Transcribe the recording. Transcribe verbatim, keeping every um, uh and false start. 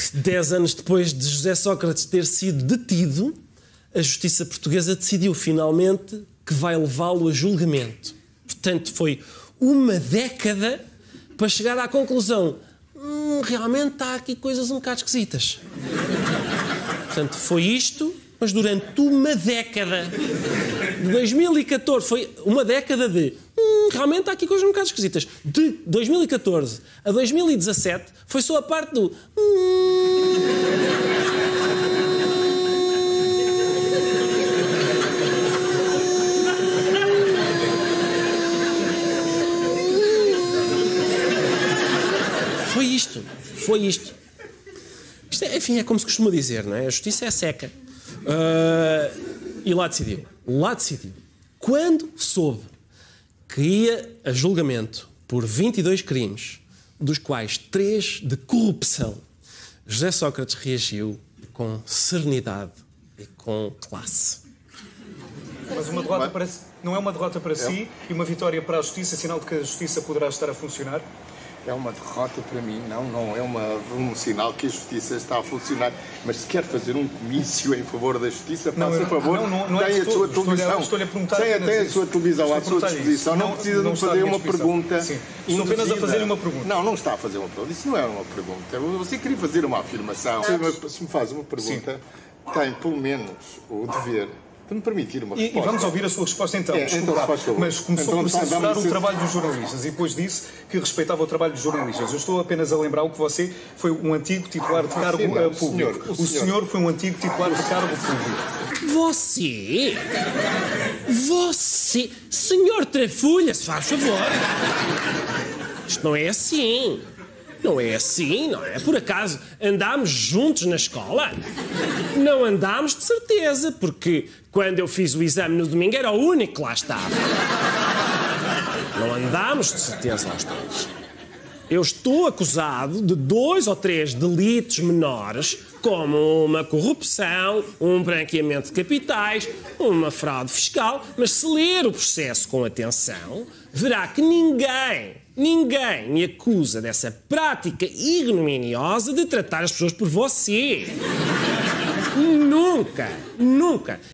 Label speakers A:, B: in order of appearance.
A: Dez anos depois de José Sócrates ter sido detido, a justiça portuguesa decidiu finalmente que vai levá-lo a julgamento. Portanto, foi uma década para chegar à conclusão: hum, realmente há aqui coisas um bocado esquisitas. Portanto, foi isto, mas durante uma década. De dois mil e catorze, foi uma década de... Hum, realmente há aqui coisas um bocado esquisitas. De dois mil e catorze a dois mil e dezassete, foi só a parte do... Hum... Foi isto. Foi isto. Isto é, enfim, é como se costuma dizer, não é? A justiça é seca. Uh, e lá decidiu. Lá decidiu. Quando soube que ia a julgamento por vinte e dois crimes, dos quais três de corrupção, José Sócrates reagiu com serenidade e com classe.
B: Mas uma derrota para, não é uma derrota para si e uma vitória para a justiça, sinal de que a justiça poderá estar a funcionar?
C: É uma derrota para mim, não, não é uma, um sinal que a justiça está a funcionar. Mas se quer fazer um comício em favor da justiça, faça a favor,
B: não, não, não
C: tem
B: é
C: a sua televisão.
B: Estou-lhe a perguntar.
C: Tem até a sua televisão à sua disposição, não, não precisa não de fazer uma pergunta.
B: Sim. Estou apenas a fazer uma pergunta.
C: Não, não está a fazer uma pergunta. Isso não é uma pergunta. Você queria fazer uma afirmação. Se me faz uma pergunta, sim, tem pelo menos o dever de me permitir uma resposta.
B: E, e vamos ouvir a sua resposta então.
C: É, então
B: mas começou
C: então,
B: por censurar o
C: ser...
B: trabalho dos jornalistas e depois disse que respeitava o trabalho dos jornalistas. Eu estou apenas a lembrar que você foi um antigo titular de cargo
C: sim, não,
B: público.
C: Senhor, o,
B: o senhor... senhor foi um antigo titular de cargo público.
A: Você? Você? Senhor Trafulha, se faz favor. Isto não é assim. Não é assim, não é? Por acaso andámos juntos na escola? Não andámos de certeza, porque quando eu fiz o exame no domingo era o único que lá estava. Não andámos de certeza aos dois. Eu estou acusado de dois ou três delitos menores, como uma corrupção, um branqueamento de capitais, uma fraude fiscal, mas se ler o processo com atenção, verá que ninguém, ninguém me acusa dessa prática ignominiosa de tratar as pessoas por você. Nunca, nunca.